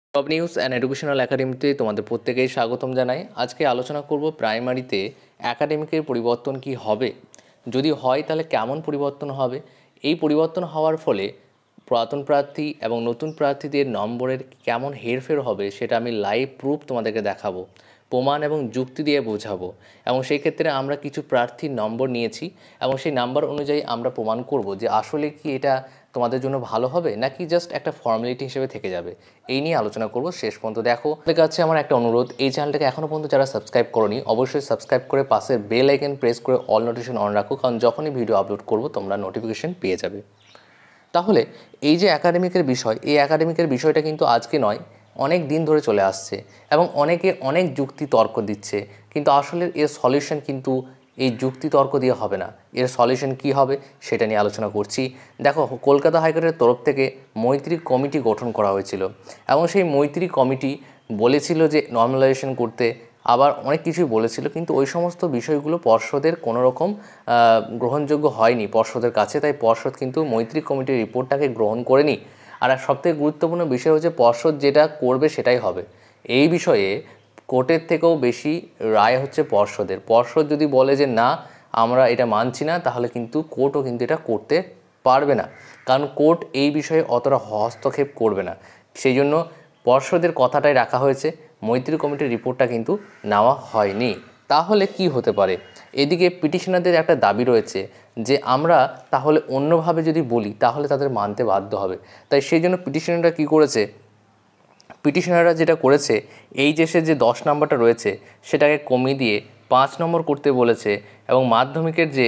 Top news and educational একাডেমিতে তোমাদের প্রত্যেকেই স্বাগতম জানাই। আজকে আলোচনা করব প্রাইমারিতে একাডেমিকের পরিবর্তন কি হবে, যদি হয় তাহলে কেমন পরিবর্তন হবে, এই পরিবর্তন হওয়ার ফলে পুরাতন প্রার্থী এবং নতুন প্রার্থীদের নম্বরের কেমন হেরফের হবে সেটা আমি লাইভ প্রুফ তোমাদেরকে দেখাবো, প্রমাণ এবং যুক্তি দিয়ে বোঝাবো। এবং সেই ক্ষেত্রে আমরা কিছু প্রার্থীর নম্বর নিয়েছি এবং সেই নাম্বার অনুযায়ী আমরা প্রমাণ করব যে আসলে কি এটা তোমাদের জন্য ভালো হবে নাকি জাস্ট একটা ফর্মালিটি হিসেবে থেকে যাবে। এই নিয়ে আলোচনা করব, শেষ পর্যন্ত দেখো। আপনাদের কাছে আমার একটা অনুরোধ, এই চ্যানেলটাকে এখনও পর্যন্ত যারা সাবস্ক্রাইব করোনি অবশ্যই সাবস্ক্রাইব করে পাশের বেল আইকন প্রেস করে অল নোটিফিকেশন অন রাখো, কারণ যখনই ভিডিও আপলোড করব তোমরা নোটিফিকেশন পেয়ে যাবে। তাহলে এই যে একাডেমিকের বিষয়, এই একাডেমিকের বিষয়টা কিন্তু আজকে নয়, অনেক দিন ধরে চলে আসছে এবং অনেকে অনেক যুক্তি তর্ক দিচ্ছে, কিন্তু আসলে এর সলিউশন কিন্তু এই যুক্তি তর্ক দিয়ে হবে না। এর সলিউশন কি হবে সেটা নিয়ে আলোচনা করছি। দেখো, কলকাতা হাইকোর্টের তরফ থেকে মৈত্রী কমিটি গঠন করা হয়েছিল এবং সেই মৈত্রী কমিটি বলেছিল যে নর্মালাইজেশন করতে, আবার অনেক কিছুই বলেছিল, কিন্তু ওই সমস্ত বিষয়গুলো পর্ষদের কোনো রকম গ্রহণযোগ্য হয়নি পর্ষদের কাছে। তাই পর্ষদ কিন্তু মৈত্রী কমিটির রিপোর্টটাকে গ্রহণ করেনি। আর সবথেকে গুরুত্বপূর্ণ বিষয় হচ্ছে পর্ষদ যেটা করবে সেটাই হবে। এই বিষয়ে কোর্টের থেকেও বেশি রায় হচ্ছে পর্ষদের। পর্ষদ যদি বলে যে না আমরা এটা মানছি না, তাহলে কিন্তু কোর্টও কিন্তু এটা করতে পারবে না, কারণ কোর্ট এই বিষয়ে অতটা হস্তক্ষেপ করবে না। সেই জন্য পর্ষদের কথাটাই রাখা হয়েছে, মৈত্রী কমিটির রিপোর্টটা কিন্তু নেওয়া হয়নি। তাহলে কি হতে পারে? এদিকে পিটিশনারদের একটা দাবি রয়েছে যে আমরা তাহলে অন্যভাবে যদি বলি তাহলে তাদের মানতে বাধ্য হবে। তাই সেই জন্য পিটিশনাররা কী করেছে, পিটিশনাররা যেটা করেছে, এইচএসের যে 10 নম্বরটা রয়েছে সেটাকে কমিয়ে দিয়ে 5 নম্বর করতে বলেছে এবং মাধ্যমিকের যে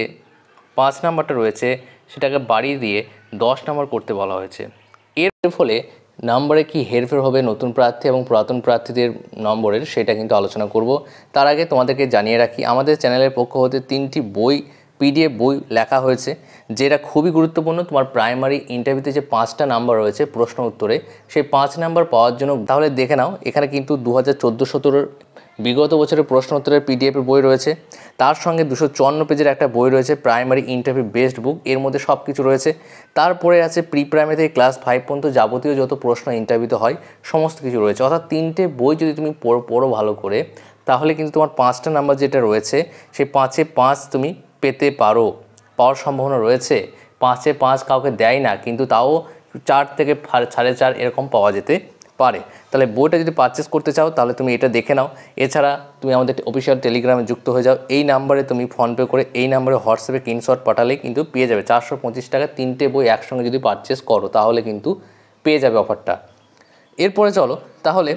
5 নম্বরটা রয়েছে সেটাকে বাড়িয়ে দিয়ে 10 নম্বর করতে বলা হয়েছে। এর ফলে নম্বরে কি হেরফের হবে নতুন প্রার্থী এবং পুরাতন প্রার্থীদের নম্বরের, সেটা কিন্তু আলোচনা করব। তার আগে তোমাদেরকে জানিয়ে রাখি, আমাদের চ্যানেলের পক্ষ হতে 3টি বই পিডিএফ বই লেখা হয়েছে, যেটা খুবই গুরুত্বপূর্ণ। তোমার প্রাইমারি ইন্টারভিউতে যে 5টা নাম্বার রয়েছে প্রশ্ন উত্তরে, সেই 5 নাম্বার পাওয়ার জন্য তাহলে দেখে নাও। এখানে কিন্তু 2014-17 বিগত বছরের প্রশ্ন উত্তরের পিডিএফের বই রয়েছে, তার সঙ্গে 254 পেজের একটা বই রয়েছে প্রাইমারি ইন্টারভিউ বেস্ট বুক, এর মধ্যে সব কিছু রয়েছে। তারপরে আছে প্রি প্রাইমারি থেকে ক্লাস 5 পর্যন্ত যাবতীয় যত প্রশ্ন ইন্টারভিউতে হয় সমস্ত কিছু রয়েছে। অর্থাৎ 3টে বই যদি তুমি পড়ো ভালো করে, তাহলে কিন্তু তোমার 5টা নাম্বার যেটা রয়েছে সেই 5-এ 5 তুমি পেতে পাওয়ার সম্ভাবনা রয়েছে। 5-এ 5 কাউকে দেয় না, কিন্তু তাও 4 থেকে 4.5 এরকম পাওয়া যেতে পারে। তাহলে বইটা যদি পারচেস করতে চাও তাহলে তুমি এটা দেখে নাও। এছাড়া তুমি আমাদের অফিসিয়াল টেলিগ্রামে যুক্ত হয়ে যাও। এই নাম্বারে তুমি ফোনপে করে এই নাম্বারে হোয়াটসঅ্যাপে স্ক্রিনশট পাঠালেই কিন্তু পেয়ে যাবে 425 টাকা 3টে বই একসঙ্গে যদি পারচেস করো, তাহলে কিন্তু পেয়ে যাবে অফারটা। এরপরে চলো, তাহলে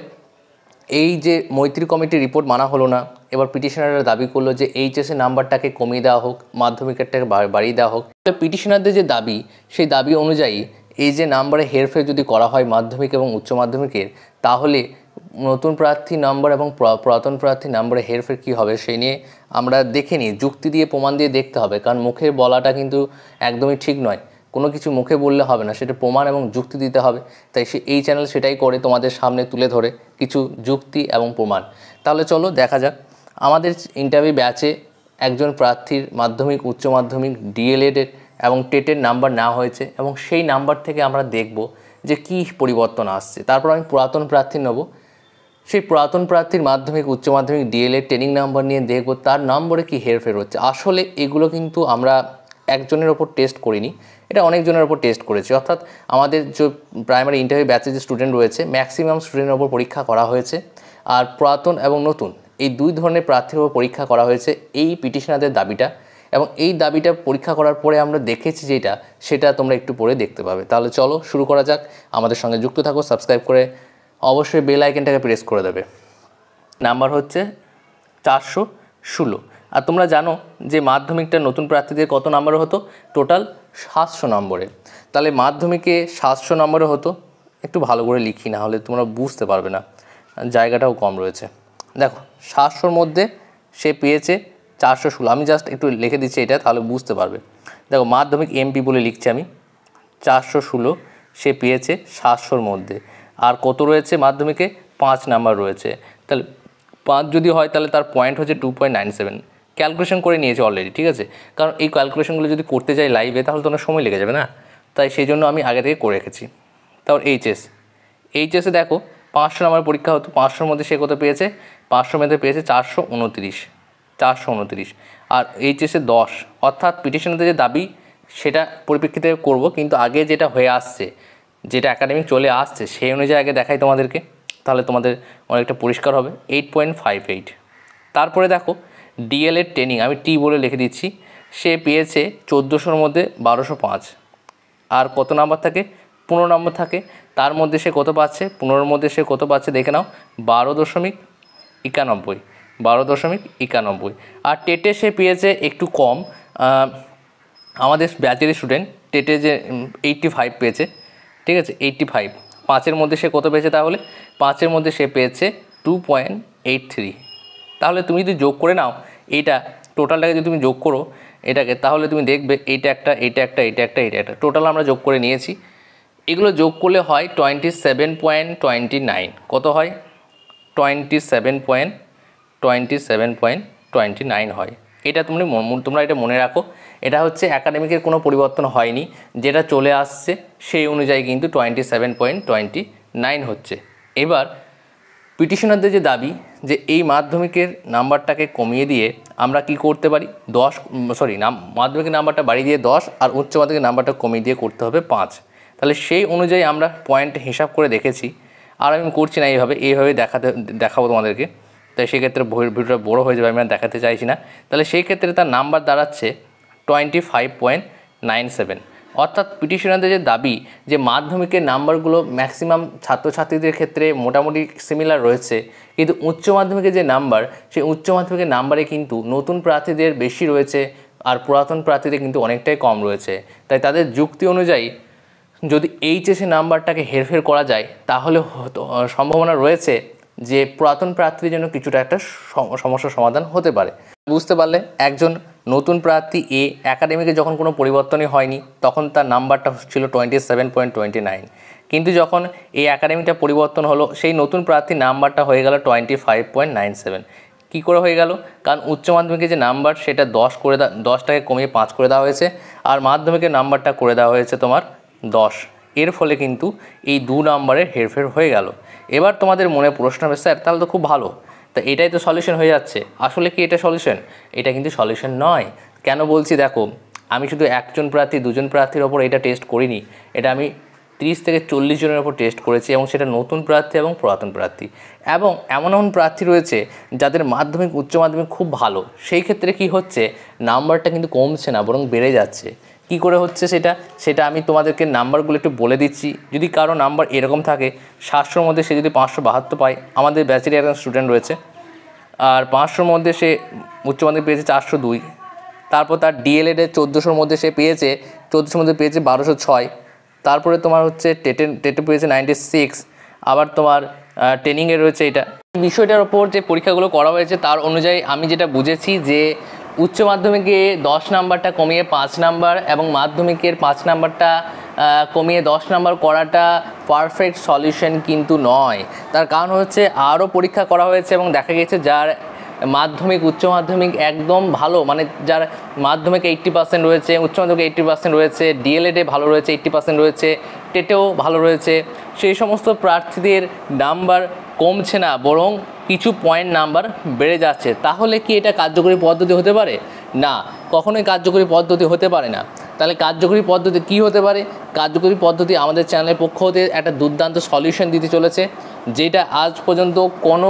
এই যে মৈত্রী কমিটির রিপোর্ট মানা হলো না, এবার পিটিশনাররা দাবি করলো যে এইচএসের নাম্বারটাকে কমিয়ে দেওয়া হোক, মাধ্যমিকেরটাকে বাড়িয়ে দেওয়া হোক। পিটিশনারদের যে দাবি, সেই দাবি অনুযায়ী এই যে নাম্বারে হেরফের যদি করা হয় মাধ্যমিক এবং উচ্চ মাধ্যমিকের, তাহলে নতুন প্রার্থী নাম্বার এবং পুরাতন প্রার্থী নাম্বারে হেরফের কী হবে সেই নিয়ে আমরা দেখে নিই। যুক্তি দিয়ে প্রমাণ দিয়ে দেখতে হবে, কারণ মুখে বলাটা কিন্তু একদমই ঠিক নয়। কোনো কিছু মুখে বললে হবে না, সেটা প্রমাণ এবং যুক্তি দিতে হবে। তাই এই চ্যানেল সেটাই করে, তোমাদের সামনে তুলে ধরে কিছু যুক্তি এবং প্রমাণ। তাহলে চলো দেখা যাক। আমাদের ইন্টারভিউ ব্যাচে একজন প্রার্থীর মাধ্যমিক, উচ্চ মাধ্যমিক, ডিএলএডের এবং টেটের নাম্বার নেওয়া হয়েছে এবং সেই নাম্বার থেকে আমরা দেখব যে কী পরিবর্তন আসছে। তারপর আমি পুরাতন প্রার্থী নেব, সেই পুরাতন প্রার্থীর মাধ্যমিক, উচ্চ মাধ্যমিক, ডিএলএড ট্রেনিং নাম্বার নিয়ে দেখব তার নম্বরে কী হেরফের হচ্ছে। আসলে এগুলো কিন্তু আমরা একজনের ওপর টেস্ট করিনি, এটা অনেকজনের ওপর টেস্ট করেছি। অর্থাৎ আমাদের যে প্রাইমারি ইন্টারভিউ ব্যাচে যে স্টুডেন্ট রয়েছে ম্যাক্সিমাম স্টুডেন্টের ওপর পরীক্ষা করা হয়েছে, আর পুরাতন এবং নতুন এই দুই ধরনের প্রার্থীর ওপর পরীক্ষা করা হয়েছে এই পিটিশনারদের দাবিটা। এবং এই দাবিটা পরীক্ষা করার পরে আমরা দেখেছি যেটা, সেটা তোমরা একটু পরে দেখতে পাবে। তাহলে চলো শুরু করা যাক। আমাদের সঙ্গে যুক্ত থাকো, সাবস্ক্রাইব করে অবশ্যই বেল আইকনটাকে প্রেস করে দেবে। নাম্বার হচ্ছে 416। আর তোমরা জানো যে মাধ্যমিকটা নতুন প্রার্থীদের কত নম্বরে হতো? টোটাল 700 নম্বরে। তাহলে মাধ্যমিকে 700 নম্বরে হতো। একটু ভালো করে লিখি, না হলে তোমরা বুঝতে পারবে না, জায়গাটাও কম রয়েছে। দেখো 700-র মধ্যে সে পেয়েছে 416। আমি জাস্ট একটু লিখে দিচ্ছি এটা, তাহলে বুঝতে পারবে। দেখো মাধ্যমিক এমপি বলে লিখছি আমি, 416 সে পেয়েছে 700-র মধ্যে। আর কত রয়েছে মাধ্যমিকে? 5 নাম্বার রয়েছে। তাহলে 5 যদি হয় তাহলে তার পয়েন্ট হচ্ছে 2.97। ক্যালকুলেশন করে নিয়েছে অলরেডি, ঠিক আছে? কারণ এই ক্যালকুলেশনগুলো যদি করতে যাই লাইভে তাহলে তো অনেক সময় লেগে যাবে না, তাই সেই জন্য আমি আগে থেকে করে রেখেছি। তারপর এইচএসে দেখো 500 নাম্বার পরীক্ষা হতো, 500-র মধ্যে সে কত পেয়েছে, 500 মধ্যে পেয়েছে 429, আর এইচএসে 10, অর্থাৎ পিটিশনারদের যে দাবি সেটা পরিপ্রেক্ষিতে করব, কিন্তু আগে যেটা হয়ে আসছে, যেটা একাডেমিক চলে আসছে সেই অনুযায়ী আগে দেখাই তোমাদেরকে, তাহলে তোমাদের অনেকটা পরিষ্কার হবে। 8.58। তারপরে দেখো ডিএলএড ট্রেনিং, আমি টি বলে লিখে দিচ্ছি, সে পেয়েছে 1400-র মধ্যে 1205, আর কত নাম্বার থাকে, 15 নম্বর থাকে, তার মধ্যে সে কত পাচ্ছে, 15-র মধ্যে সে কত পাচ্ছে দেখে নাও, 12.91, আর টেটে সে পেয়েছে একটু কম, আমাদের ব্যাচের স্টুডেন্ট টেটে যে 85 পেয়েছে, ঠিক আছে, 85, 5-এর মধ্যে সে কত পেয়েছে, তাহলে 5-এর মধ্যে সে পেয়েছে 2.83। তাহলে তুমি যদি যোগ করে নাও এইটা, টোটালটাকে যদি তুমি যোগ করো এটাকে, তাহলে তুমি দেখবে এইটা একটা, টোটাল আমরা যোগ করে নিয়েছি। এগুলো যোগ করলে হয় 27.29, কত হয়, 27.29 হয়। এটা তোমরা এটা মনে রাখো, এটা হচ্ছে একাডেমিকের কোনো পরিবর্তন হয়নি, যেটা চলে আসছে সেই অনুযায়ী কিন্তু 27.29 হচ্ছে। এবার পিটিশনারদের যে দাবি যে এই মাধ্যমিকের নাম্বারটাকে কমিয়ে দিয়ে আমরা কি করতে পারি, মাধ্যমিকের নাম্বারটা বাড়িয়ে দিয়ে 10 আর উচ্চ মাধ্যমিকের নাম্বারটা কমিয়ে দিয়ে করতে হবে 5। তাহলে সেই অনুযায়ী আমরা পয়েন্ট হিসাব করে দেখেছি, আর আমি করছি না এইভাবে দেখাবো তোমাদেরকে, তাই সেক্ষেত্রে ভিডিওটা বড়ো হয়ে যাবে, আমি আর দেখাতে চাইছি না। তাহলে সেই ক্ষেত্রে তার নাম্বার দাঁড়াচ্ছে 25.97। অর্থাৎ পিটিশনারদের যে দাবি যে মাধ্যমিকের নাম্বারগুলো ম্যাক্সিমাম ছাত্রছাত্রীদের ক্ষেত্রে মোটামুটি সিমিলার রয়েছে, কিন্তু উচ্চ মাধ্যমিকের যে নাম্বার, সেই উচ্চ মাধ্যমিকের নাম্বারে কিন্তু নতুন প্রার্থীদের বেশি রয়েছে আর পুরাতন প্রার্থীদের কিন্তু অনেকটাই কম রয়েছে। তাই তাদের যুক্তি অনুযায়ী যদি এইচএসএ নাম্বারটাকে হেরফের করা যায়, তাহলে সম্ভাবনা রয়েছে যে পুরাতন প্রার্থীদের জন্য কিছুটা একটা সমস্যার সমাধান হতে পারে। বুঝতে পারলে, একজন নতুন প্রার্থী একাডেমিকে যখন কোনো পরিবর্তনই হয়নি, তখন তার নাম্বারটা ছিল 27.29, কিন্তু যখন এই একাডেমিটা পরিবর্তন হলো, সেই নতুন প্রার্থীর নাম্বারটা হয়ে গেল 25.97। কী করে হয়ে গেল, কারণ উচ্চ মাধ্যমিকের যে নাম্বার সেটা 10টাকে কমিয়ে 5 করে দেওয়া হয়েছে, আর মাধ্যমিকের নাম্বারটা করে দেওয়া হয়েছে তোমার 10। এর ফলে কিন্তু এই 2 নাম্বারের হেরফের হয়ে গেল। এবার তোমাদের মনে প্রশ্ন হবে, স্যার তাহলে তো খুব ভালো, তা এটাই তো সলিউশন হয়ে যাচ্ছে। আসলে কি এটা সলিউশন? এটা কিন্তু সলিউশন নয়। কেন বলছি দেখো, আমি শুধু একজন প্রার্থী 2জন প্রার্থীর ওপর এটা টেস্ট করিনি, এটা আমি 30 থেকে 40 জনের ওপর টেস্ট করেছি, এবং সেটা নতুন প্রার্থী এবং পুরাতন প্রার্থী, এবং এমন প্রার্থী রয়েছে যাদের মাধ্যমিক উচ্চ মাধ্যমিক খুব ভালো, সেই ক্ষেত্রে কি হচ্ছে, নাম্বারটা কিন্তু কমছে না, বরং বেড়ে যাচ্ছে। কি করে হচ্ছে সেটা আমি তোমাদেরকে নাম্বারগুলো একটু বলে দিচ্ছি। যদি কারো নাম্বার এরকম থাকে, 700-র মধ্যে সে যদি 572 পায়, আমাদের ব্যাচেরই একজন স্টুডেন্ট রয়েছে, আর 500-র মধ্যে সে উচ্চ মাধ্যমিক পেয়েছে 402, তারপর তার ডিএলএডে 1400-র মধ্যে সে পেয়েছে, 1400-র মধ্যে পেয়েছে 1206, তারপরে তোমার হচ্ছে টেটে পেয়েছে 96, আবার তোমার ট্রেনিংয়ে রয়েছে এটা। বিষয়টার ওপর যে পরীক্ষাগুলো করা হয়েছে তার অনুযায়ী আমি যেটা বুঝেছি যে উচ্চ মাধ্যমিকে 10 নাম্বারটা কমিয়ে 5 নাম্বার এবং মাধ্যমিকের 5 নাম্বারটা কমিয়ে 10 নাম্বার করাটা পারফেক্ট সলিউশন কিন্তু নয়। তার কারণ হচ্ছে আরও পরীক্ষা করা হয়েছে এবং দেখা গেছে যার মাধ্যমিক উচ্চ মাধ্যমিক একদম ভালো, মানে যার মাধ্যমিক 80% রয়েছে, উচ্চ মাধ্যমিক 80% রয়েছে, ডিএলএডে ভালো রয়েছে 80% রয়েছে, টেটেও ভালো রয়েছে, সেই সমস্ত প্রার্থীদের নাম্বার কমছে না, বরং কিছু পয়েন্ট নাম্বার বেড়ে যাচ্ছে। তাহলে কি এটা কার্যকরী পদ্ধতি হতে পারে? না, কখনোই কার্যকরী পদ্ধতি হতে পারে না। তাহলে কার্যকরী পদ্ধতি কি হতে পারে? কার্যকরী পদ্ধতি আমাদের চ্যানেলের পক্ষ হতে একটা দুর্দান্ত সলিউশন দিতে চলেছে, যেটা আজ পর্যন্ত কোনো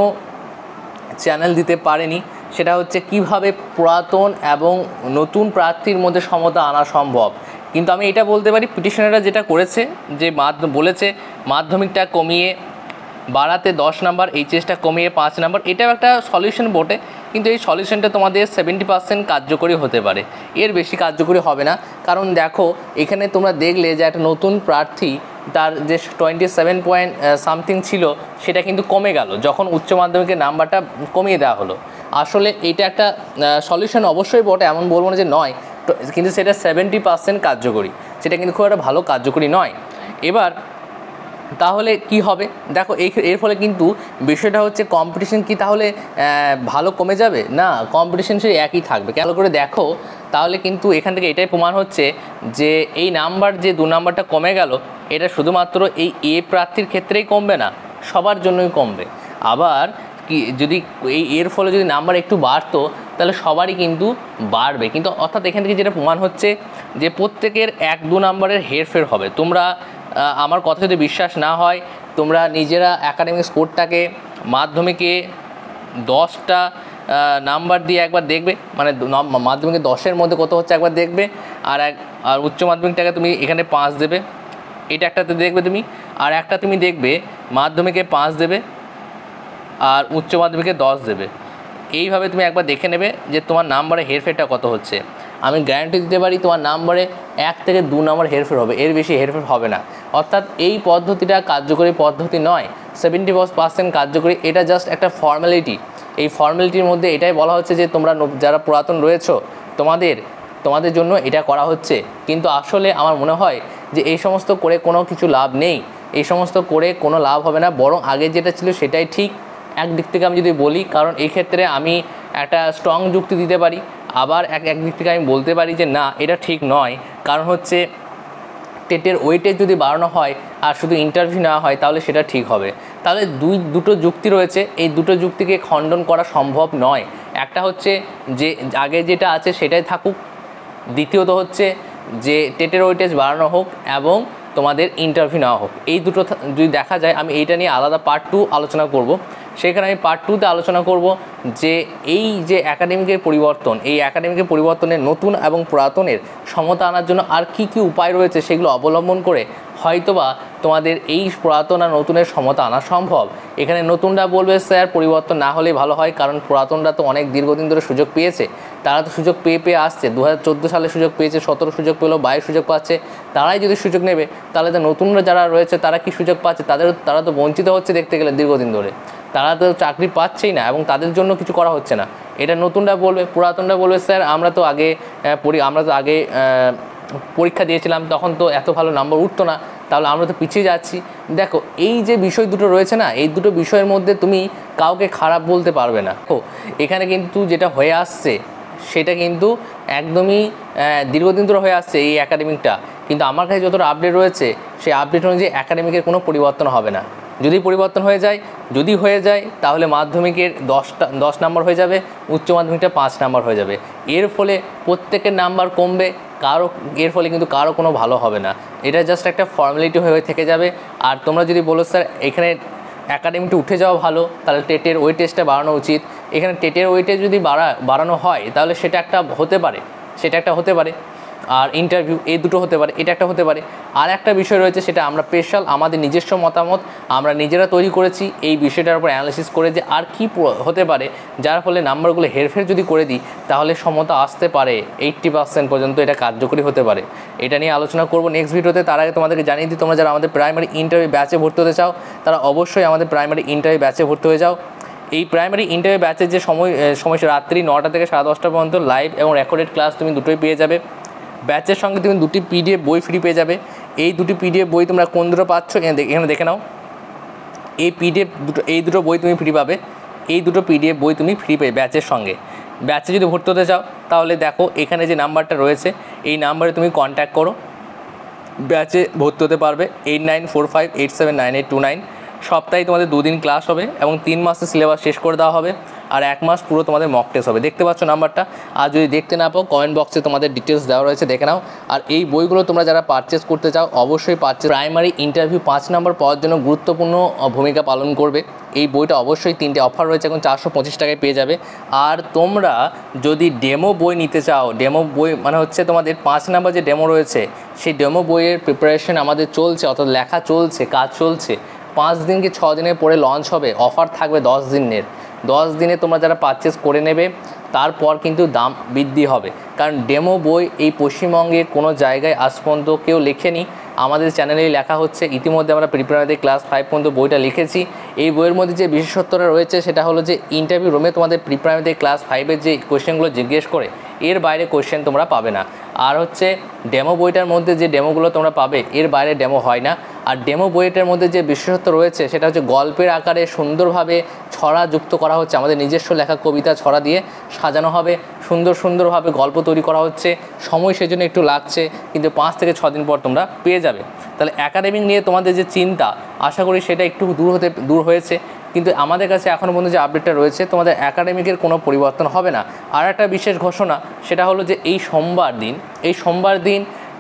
চ্যানেল দিতে পারেনি। সেটা হচ্ছে কিভাবে পুরাতন এবং নতুন প্রার্থীর মধ্যে সমতা আনা সম্ভব। কিন্তু আমি এটা বলতে পারি, পিটিশনাররা যেটা করেছে, যে বলেছে মাধ্যমিকটা কমিয়ে বাড়াতে 10 নাম্বার, এইচএসটা কমিয়ে 5 নাম্বার, এটাও একটা সলিউশন বটে, কিন্তু এই সলিউশনটা তোমাদের 70% কার্যকরী হতে পারে, এর বেশি কার্যকরী হবে না। কারণ দেখো, এখানে তোমরা দেখলে যে একটা নতুন প্রার্থী তার যে 27 পয়েন্ট সামথিং ছিল, সেটা কিন্তু কমে গেল যখন উচ্চ মাধ্যমিকের নাম্বারটা কমিয়ে দেওয়া হলো। আসলে এটা একটা সলিউশন অবশ্যই বটে, এমন বলবো না যে নয়, কিন্তু সেটা 70% কার্যকরী, সেটা কিন্তু খুব একটা ভালো কার্যকরী নয়। এবার তাহলে কি হবে দেখো, এর ফলে কিন্তু বিষয়টা হচ্ছে কম্পিটিশন কি তাহলে ভালো কমে যাবে? না, কম্পিটিশন সেই একই থাকবে। কেন করে দেখো, তাহলে কিন্তু এখান থেকে এটাই প্রমাণ হচ্ছে যে এই নাম্বার যে 2 নাম্বারটা কমে গেল, এটা শুধুমাত্র এই এ প্রার্থীর ক্ষেত্রেই কমবে না, সবার জন্যই কমবে। আবার কি যদি এর ফলে যদি নাম্বার একটু বাড়তো তাহলে সবারই কিন্তু বাড়বে, কিন্তু অর্থাৎ এখান থেকে যেটা প্রমাণ হচ্ছে যে প্রত্যেকের 1-2 নাম্বারের হেরফের হবে। তোমরা আমার কথা যদি বিশ্বাস না হয় তোমরা নিজেরা একাডেমিক স্কোরটাকে মাধ্যমিকে 10টা নাম্বার দিয়ে একবার দেখবে, মানে মাধ্যমিকে 10-এর মধ্যে কত হচ্ছে একবার দেখবে, আর উচ্চ মাধ্যমিকটাকে তুমি এখানে 5 দেবে, এটা একটাতে দেখবে তুমি, আর একটা তুমি দেখবে মাধ্যমিকে 5 দেবে আর উচ্চ মাধ্যমিকে 10 দেবে। এইভাবে তুমি একবার দেখে নেবে যে তোমার নাম্বারে হেরফেরটা কত হচ্ছে। আমি গ্যারান্টি দিতে পারি তোমার নাম্বারে 1 থেকে 2 নাম্বার হেরফের হবে, এর বেশি হেরফের হবে না। অর্থাৎ এই পদ্ধতিটা কার্যকরী পদ্ধতি নয়, 70% কার্যকরী, এটা জাস্ট একটা ফর্মালিটি। এই ফর্মালিটির মধ্যে এটাই বলা হচ্ছে যে তোমরা যারা পুরাতন রয়েছো তোমাদের জন্য এটা করা হচ্ছে, কিন্তু আসলে আমার মনে হয় যে এই সমস্ত করে কোনো কিছু লাভ নেই, এই সমস্ত করে কোনো লাভ হবে না, বরং আগে যেটা ছিল সেটাই ঠিক একদিক থেকে আমি যদি বলি। কারণ এই ক্ষেত্রে আমি একটা স্ট্রং যুক্তি দিতে পারি, আবার একদিক থেকে আমি বলতে পারি যে না এটা ঠিক নয়। কারণ হচ্ছে টেটের ওয়েটেজ যদি বাড়ানো হয় আর শুধু ইন্টারভিউ নেওয়া হয় তাহলে সেটা ঠিক হবে। তাহলে দুটো যুক্তি রয়েছে, এই দুটো যুক্তিকে খণ্ডন করা সম্ভব নয়। একটা হচ্ছে যে আগে যেটা আছে সেটাই থাকুক, দ্বিতীয়ত হচ্ছে যে টেটের ওয়েটেজ বাড়ানো হোক এবং তোমাদের ইন্টারভিউ নেওয়া হোক। এই দুটো যদি দেখা যায়, আমি এইটা নিয়ে আলাদা পার্ট 2 আলোচনা করব। সেখানে আমি পার্ট 2তে আলোচনা করব যে এই যে একাডেমিকের পরিবর্তন, এই একাডেমিকের পরিবর্তনের নতুন এবং পুরাতনের সমতা আনার জন্য আর কি কি উপায় রয়েছে সেগুলো অবলম্বন করে হয়তোবা তোমাদের এই পুরাতন আর নতুনের সমতা আনা সম্ভব। এখানে নতুনরা বলবে স্যার পরিবর্তন না হলেই ভালো হয়, কারণ পুরাতনরা তো অনেক দীর্ঘদিন ধরে সুযোগ পেয়েছে, তারা তো সুযোগ পেয়ে আসছে, 2014 সালে সুযোগ পেয়েছে, 17 সুযোগ পেলো, 22 সুযোগ পাচ্ছে। তারাই যদি সুযোগ নেবে তাহলে তো নতুনরা যারা রয়েছে তারা কি সুযোগ পাচ্ছে? তারা তো বঞ্চিত হচ্ছে দেখতে গেলে দীর্ঘদিন ধরে, তারা তো চাকরি পাচ্ছেই না এবং তাদের জন্য কিছু করা হচ্ছে না। এটা নতুনরা বলবে। পুরাতনরা বলবে স্যার আমরা তো আগে পরীক্ষা দিয়েছিলাম, তখন তো এত ভালো নাম্বার উঠতো না, তাহলে আমরা তো পিছিয়ে যাচ্ছি। দেখো এই যে বিষয় দুটো রয়েছে না, এই দুটো বিষয়ের মধ্যে তুমি কাউকে খারাপ বলতে পারবে না। এখানে কিন্তু যেটা হয়ে আসছে সেটা কিন্তু একদমই দীর্ঘদিন ধরে হয়ে আসছে এই একাডেমিকটা, কিন্তু আমার কাছে যতটা আপডেট রয়েছে সেই আপডেট অনুযায়ী একাডেমিকের কোনো পরিবর্তন হবে না। যদি পরিবর্তন হয়ে যায় তাহলে মাধ্যমিকের 10 নাম্বার হয়ে যাবে, উচ্চ মাধ্যমিকটা 5 নাম্বার হয়ে যাবে। এর ফলে প্রত্যেকের নাম্বার কমবে, এর ফলে কিন্তু কারো কোনো ভালো হবে না। এটা জাস্ট একটা ফর্মালিটি হয়ে থেকে যাবে। আর তোমরা যদি বলো স্যার এখানে একাডেমিকটা উঠে যাওয়া ভালো, তাহলে টেটের ওয়েটেজটা বাড়ানো উচিত। এখানে টেটের ওয়েটেজ যদি বাড়ানো হয় তাহলে সেটা একটা হতে পারে, আর ইন্টারভিউ এই দুটো হতে পারে, এটা একটা হতে পারে। আর একটা বিষয় রয়েছে, সেটা আমরা স্পেশাল আমাদের নিজস্ব মতামত আমরা নিজেরা তৈরি করেছি এই বিষয়টার উপর অ্যানালিসিস করে যে আর কি হতে পারে যার ফলে নাম্বারগুলো হেরফের যদি করে দিই তাহলে সমতা আসতে পারে, 80% পর্যন্ত এটা কার্যকরী হতে পারে। এটা নিয়ে আলোচনা করব নেক্সট ভিডিওতে। তার আগে তোমাদেরকে জানিয়ে দিই, তোমরা যারা আমাদের প্রাইমারি ইন্টারভিউ ব্যাচে ভর্তি হতে চাও তারা অবশ্যই আমাদের প্রাইমারি ইন্টারভিউ ব্যাচে ভর্তি হয়ে যাও। এই প্রাইমারি ইন্টারভিউ ব্যাচের যে সময় রাত্রি 9টা থেকে 10:30 পর্যন্ত লাইভ এবং রেকর্ডেড ক্লাস তুমি দুটোই পেয়ে যাবে। ব্যাচের সঙ্গে তুমি 2টি PDF বই ফ্রি পেয়ে যাবে। এই 2টি PDF বই তোমরা কোন দুটো পাচ্ছ এখানে দেখে নাও। এই দুটো বই তুমি ফ্রি পাবে, এই দুটো PDF বই তুমি ফ্রি পেয়ে ব্যাচের সঙ্গে। ব্যাচে যদি ভর্তি হতে চাও তাহলে দেখো এখানে যে নাম্বারটা রয়েছে এই নাম্বারে তুমি কন্ট্যাক্ট করো, ব্যাচে ভর্তি হতে পারবে। 8945879829। সপ্তাহে তোমাদের 2 দিন ক্লাস হবে এবং 3 মাসের সিলেবাস শেষ করে দেওয়া হবে, আর 1 মাস পুরো তোমাদের মক টেস্ট হবে। দেখতে পাচ্ছ নাম্বারটা। আর যদি দেখতে না পাও কমেন্ট বক্সে তোমাদের ডিটেলস দেওয়া রয়েছে, দেখে নাও। আর এই বইগুলো তোমরা যারা পারচেস করতে চাও অবশ্যই প্রাইমারি ইন্টারভিউ 5 নম্বর পাওয়ার জন্য গুরুত্বপূর্ণ ভূমিকা পালন করবে। এই বইটা অবশ্যই 3টে অফার রয়েছে, এখন 425 টাকায় পেয়ে যাবে। আর তোমরা যদি ডেমো বই নিতে চাও, ডেমো বই মানে হচ্ছে তোমাদের 5 নম্বর যে ডেমো রয়েছে সেই ডেমো বইয়ের প্রিপারেশন আমাদের চলছে, অর্থাৎ লেখা চলছে, কাজ চলছে। 5 দিন কি 6 দিনের পরে লঞ্চ হবে, অফার থাকবে 10 দিনের। 10 দিনে তোমরা যারা পারচেস করে নেবে তারপর কিন্তু দাম বৃদ্ধি হবে, কারণ ডেমো বই এই পশ্চিমবঙ্গে কোনো জায়গায় আজ পর্যন্ত কেউ লেখেনি, আমাদের চ্যানেলেই লেখা হচ্ছে। ইতিমধ্যে আমরা প্রিপারেটরি ক্লাস 5 পর্যন্ত বইটা লিখেছি। এই বইয়ের মধ্যে যে বিশেষত্বটা রয়েছে সেটা হলো যে ইন্টারভিউ রুমে তোমাদের প্রিপারেটরি ক্লাস 5-এর যে কোয়েশ্চেনগুলো জিজ্ঞেস করে এর বাইরে কোয়েশ্চেন তোমরা পাবে না। আর হচ্ছে ডেমো বইটার মধ্যে যে ডেমোগুলো তোমরা পাবে এর বাইরে ডেমো হয় না। আর ডেমো বইটার মধ্যে যে বিশেষত্ব রয়েছে সেটা হচ্ছে গল্পের আকারে সুন্দরভাবে ছড়া যুক্ত করা হচ্ছে, আমাদের নিজস্ব লেখা কবিতা ছড়া দিয়ে সাজানো হবে, সুন্দরভাবে গল্প তৈরি করা হচ্ছে। সময় সেজন্য একটু লাগছে, কিন্তু 5 থেকে 6 দিন পর তোমরা পেয়ে যাবে। তাহলে একাডেমিক নিয়ে তোমাদের যে চিন্তা, আশা করি সেটা একটু দূর হয়েছে। কিন্তু আমাদের কাছে এখনও পর্যন্ত যে আপডেটটা রয়েছে, তোমাদের একাডেমিকের কোনো পরিবর্তন হবে না। আর একটা বিশেষ ঘোষণা, সেটা হলো যে এই সোমবার দিন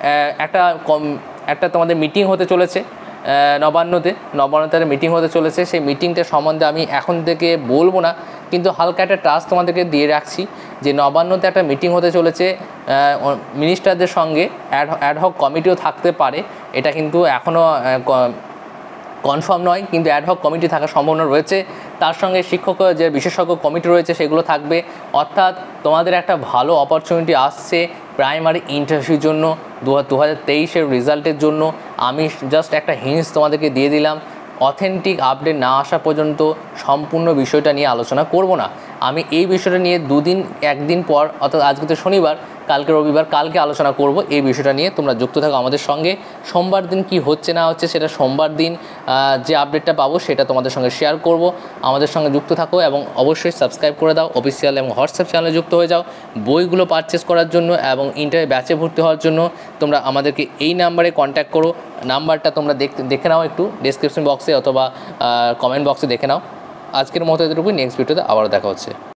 একটা তোমাদের মিটিং হতে চলেছে, নবান্নতে মিটিং হতে চলেছে। সেই মিটিংটা সম্বন্ধে আমি এখন থেকে বলবো না, কিন্তু হালকা একটা টাস্ক তোমাদেরকে দিয়ে রাখছি যে নবান্নতে একটা মিটিং হতে চলেছে, মিনিস্টারদের সঙ্গে অ্যাডহক কমিটিও থাকতে পারে। এটা কিন্তু এখনও কনফার্ম নয়, কিন্তু অ্যাডহক কমিটি থাকার সম্ভাবনা রয়েছে। তার সঙ্গে শিক্ষক যে বিশেষজ্ঞ কমিটি রয়েছে সেগুলো থাকবে। অর্থাৎ তোমাদের একটা ভালো অপরচুনিটি আসছে প্রাইমারি ইন্টারভিউর জন্য, 2023-এর রেজাল্টের জন্য। আমি জাস্ট একটা হিন্টস তোমাদেরকে দিয়ে দিলাম। অথেন্টিক আপডেট না আসা পর্যন্ত সম্পূর্ণ বিষয়টা নিয়ে আলোচনা করব না। আমি এই বিষয়টা নিয়ে একদিন পর, অর্থাৎ আজকে তো শনিবার, কালকে রবিবার, কালকে আলোচনা করব এই বিষয়টা নিয়ে। তোমরা যুক্ত থাকো আমাদের সঙ্গে। সোমবার দিন কি হচ্ছে না হচ্ছে সেটা সোমবার দিন যে আপডেটটা পাবো সেটা তোমাদের সঙ্গে শেয়ার করব। আমাদের সঙ্গে যুক্ত থাকো এবং অবশ্যই সাবস্ক্রাইব করে দাও, অফিসিয়াল এবং হোয়াটসঅ্যাপ চ্যানেলে যুক্ত হয়ে যাও। বইগুলো পারচেস করার জন্য এবং ইন্টারভিউ ব্যাচে ভর্তি হওয়ার জন্য তোমরা আমাদেরকে এই নাম্বারে কন্ট্যাক্ট করো। নাম্বারটা তোমরা দেখে নাও, একটু ডেসক্রিপশন বক্সে অথবা কমেন্ট বক্সে দেখে নাও। আজকের মতো এতটুকুই, নেক্সট ভিডিওতে আবার দেখা হচ্ছে।